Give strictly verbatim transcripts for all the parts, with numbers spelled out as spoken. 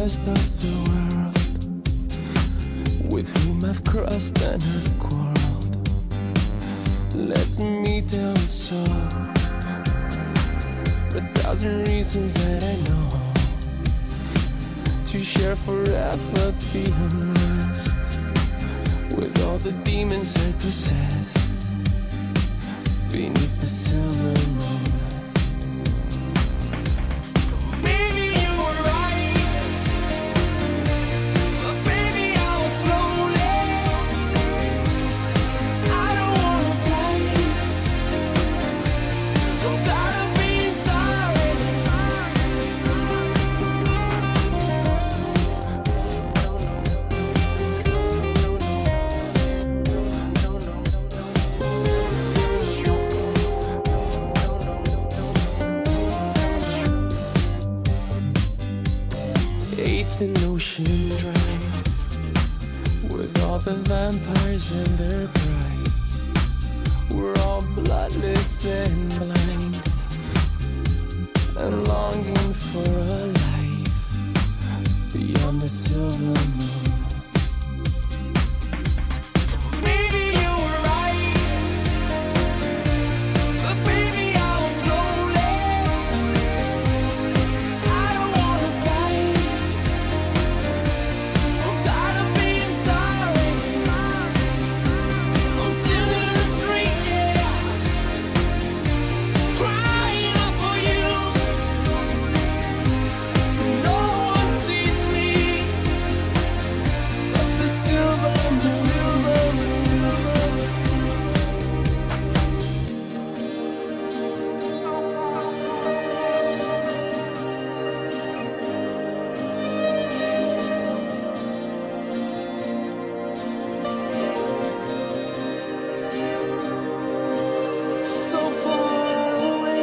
rest of the world, with whom I've crossed and have quarreled. Let's meet down so, a thousand reasons that I know, to share forever the unrest, with all the demons I possess, beneath the silver moon. Eighth and ocean dry, with all the vampires and their brides. We're all bloodless and blind, and longing for a life beyond the silver moon.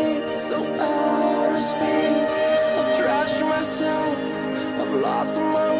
I've lost my